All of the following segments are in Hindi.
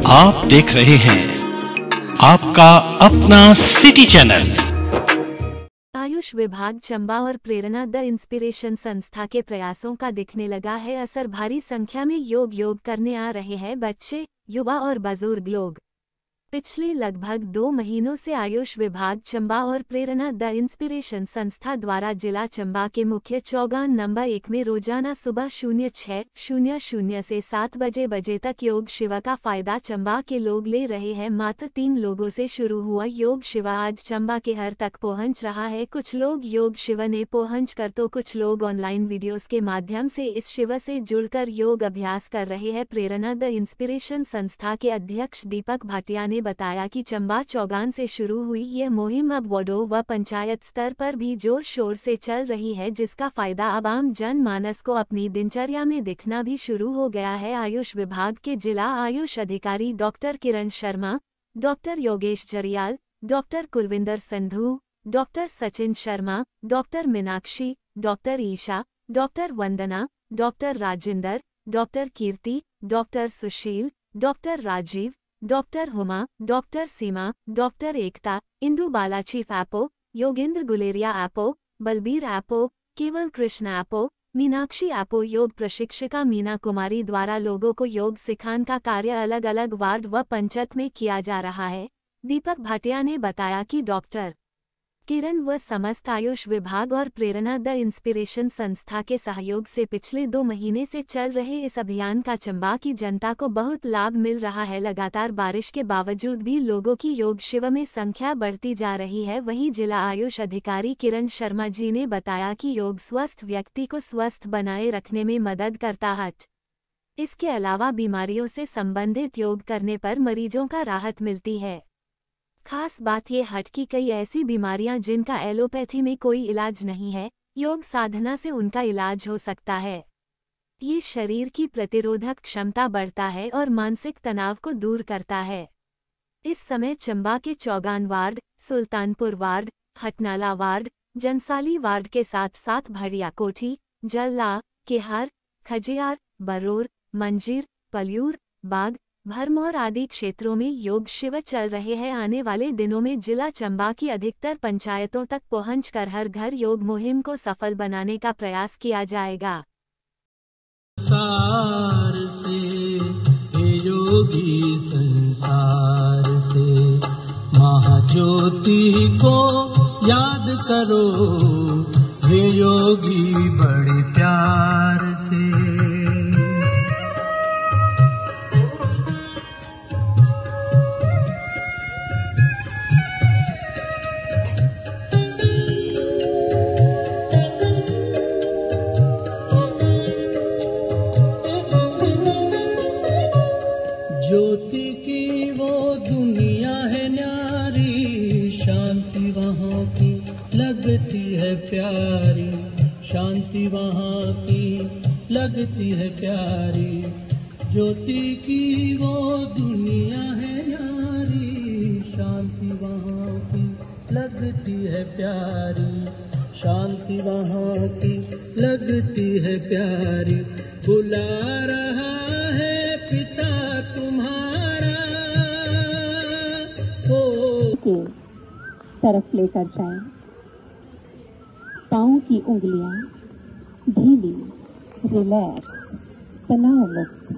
आप देख रहे हैं आपका अपना सिटी चैनल। आयुष विभाग चंबा और प्रेरणा द इंस्पिरेशन संस्था के प्रयासों का दिखने लगा है असर। भारी संख्या में योग करने आ रहे हैं बच्चे, युवा और बुजुर्ग लोग। पिछले लगभग 2 महीनों से आयुष विभाग चंबा और प्रेरणा द इंस्पिरेशन संस्था द्वारा जिला चंबा के मुख्य चौगान नंबर 1 में रोजाना सुबह 06:00 से 7 बजे तक योग शिविर का फायदा चंबा के लोग ले रहे हैं। मात्र 3 लोगों से शुरू हुआ योग शिविर आज चंबा के हर तक पहुंच रहा है। कुछ लोग योग शिविर ने पहुंच कर तो कुछ लोग ऑनलाइन वीडियोस के माध्यम से इस शिविर से जुड़कर योग अभ्यास कर रहे हैं। प्रेरणा द इंस्पिरेशन संस्था के अध्यक्ष दीपक भाटिया ने बताया कि चंबा चौगान से शुरू हुई यह मुहिम अब वार्डों व पंचायत स्तर पर भी जोर शोर से चल रही है, जिसका फायदा अब आम जनमानस को अपनी दिनचर्या में दिखना भी शुरू हो गया है। आयुष विभाग के जिला आयुष अधिकारी doctor Kiran Sharma, doctor Yogesh Jariyal, doctor Kulwinder Sandhu, doctor Sachin Sharma, doctor Meenakshi, doctor Isha, doctor Vandana, doctor Rajinder, doctor Kirti, doctor Sushil, doctor Rajeev, doctor Huma, doctor Seema, doctor Ekta, Indu Balachi एपो, योगेंद्र गुलेरिया एपो, बलबीर एपो, केवल कृष्ण एपो, मीनाक्षी एपो योग प्रशिक्षिका मीना कुमारी द्वारा लोगों को योग सिखाने का कार्य अलग अलग वार्ड व पंचायत में किया जा रहा है। दीपक भाटिया ने बताया कि डॉक्टर किरण व समस्त आयुष विभाग और प्रेरणा द इंस्पिरेशन संस्था के सहयोग से पिछले 2 महीने से चल रहे इस अभियान का चंबा की जनता को बहुत लाभ मिल रहा है। लगातार बारिश के बावजूद भी लोगों की योग शिविर में संख्या बढ़ती जा रही है। वहीं जिला आयुष अधिकारी किरण शर्मा जी ने बताया कि योग स्वस्थ व्यक्ति को स्वस्थ बनाए रखने में मदद करता है। इसके अलावा बीमारियों से संबंधित योग करने पर मरीजों का राहत मिलती है। खास बात यह है कि कई ऐसी बीमारियां जिनका एलोपैथी में कोई इलाज नहीं है, योग साधना से उनका इलाज हो सकता है। ये शरीर की प्रतिरोधक क्षमता बढ़ता है और मानसिक तनाव को दूर करता है। इस समय चंबा के Chaugan ward, Sultanpur ward, Hatnala ward, Jansali ward के साथ साथ भड़िया कोठी, जल्ला, केहार, खजियार, बरोर, मंजीर, पल्यूर, बाग, भरमौर आदि क्षेत्रों में योग शिविर चल रहे हैं। आने वाले दिनों में जिला चंबा की अधिकतर पंचायतों तक पहुंचकर हर घर योग मुहिम को सफल बनाने का प्रयास किया जाएगा। संसार से हे योगी संसार से महाज्योति को याद करो, हे योगी बड़े प्यार से। ज्योति की वो दुनिया है न्यारी, शांति वहाँ की लगती है प्यारी, शांति वहाँ की लगती है प्यारी। ज्योति की वो दुनिया है न्यारी, शांति वहाँ की लगती है प्यारी, शांति वहाँ की लगती है प्यारी। बुला रहा है पिता तुम्हारा के तरफ लेकर जाएं। पाँव की उंगलियां ढीली, रिलैक्स, तनाव मुक्त।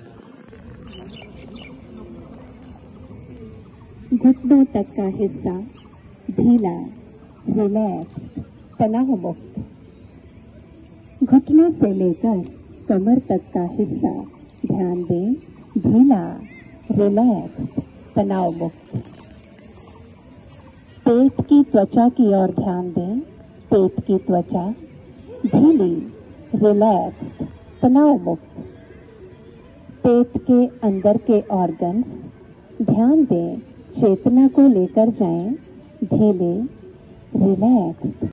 घुटनों तक का हिस्सा ढीला, रिलैक्स, तनाव मुक्त। घुटनों से लेकर कमर तक का हिस्सा ध्यान दें, ढीला, रिलैक्स, तनाव मुक्त। पेट की त्वचा की ओर ध्यान दें, पेट की त्वचा ढीली, रिलैक्स, तनाव मुक्त। पेट के अंदर के ऑर्गन्स ध्यान दें, चेतना को लेकर जाएं, ढीले, रिलैक्स।